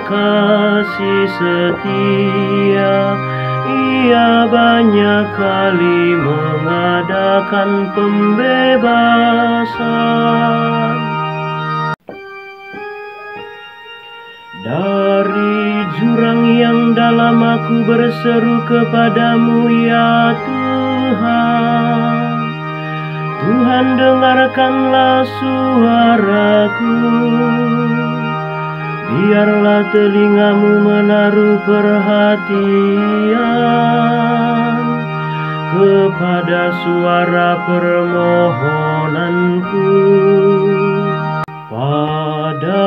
kasih setia. Ia banyak kali mengadakan pembebasan. Dari jurang yang dalam aku berseru kepadamu, ya Tuhan. Tuhan, dengarkanlah suaraku. Biarlah telingamu menaruh perhatian kepada suara permohonanku. Pada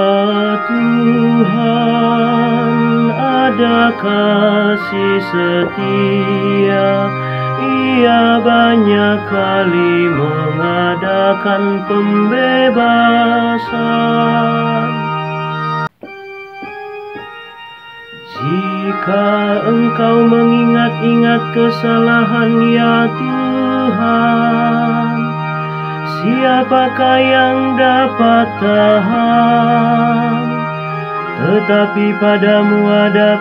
Tuhan ada kasih setia. Ia banyak kali mengadakan pembebasan. Jika Engkau mengingat-ingat kesalahan, ya Tuhan, siapakah yang dapat tahan? Tetapi padamu ada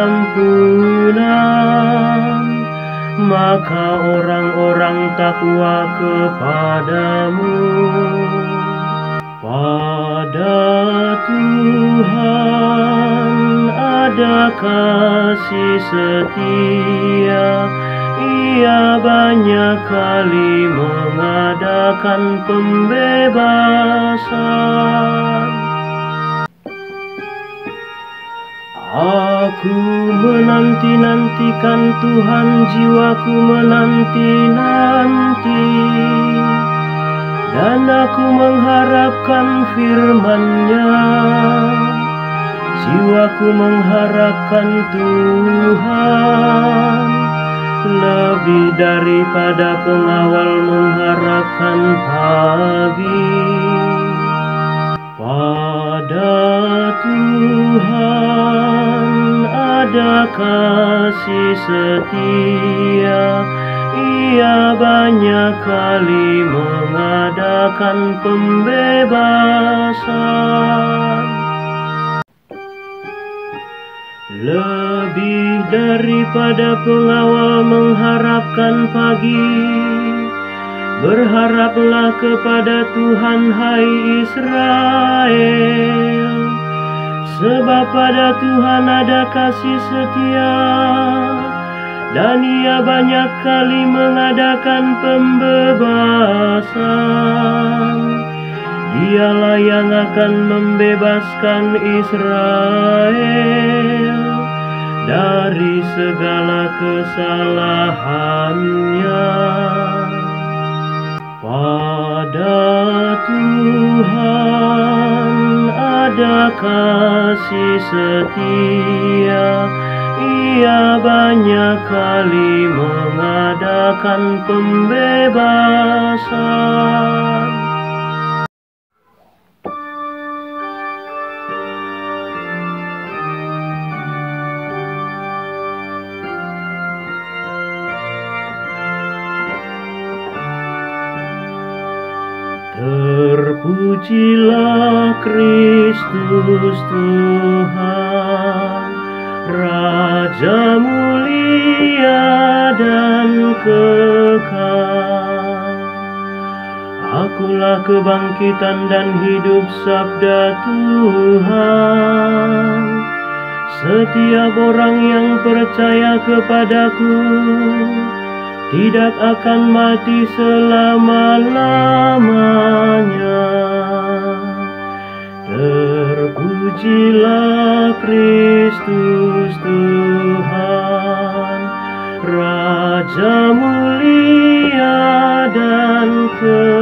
pengampunan, maka orang-orang takwa kepadamu. Pada Tuhan ada kasih setia. Ia banyak kali mengadakan pembebasan. Aku menanti-nantikan Tuhan, jiwaku menanti-nanti, dan aku mengharapkan firman-Nya. Jiwaku mengharapkan Tuhan, lebih daripada pengawal mengharapkan pagi. Pada Tuhan ada kasih setia. Ia banyak kali mengadakan pembebasan. Lebih daripada pengawal mengharapkan pagi, berharaplah kepada Tuhan, hai Israel. Sebab pada Tuhan ada kasih setia, dan Ia banyak kali mengadakan pembebasan. Dialah yang akan membebaskan Israel dari segala kesalahannya. Pada Tuhan ada kasih setia. Ia banyak kali mengadakan pembebasan. Terpujilah Kristus Tuhan, Raja mulia dan kekal. Akulah kebangkitan dan hidup, sabda Tuhan. Setiap orang yang percaya kepadaku tidak akan mati selama-lamanya. Terpujilah Kristus Tuhan, Raja mulia dan kekal.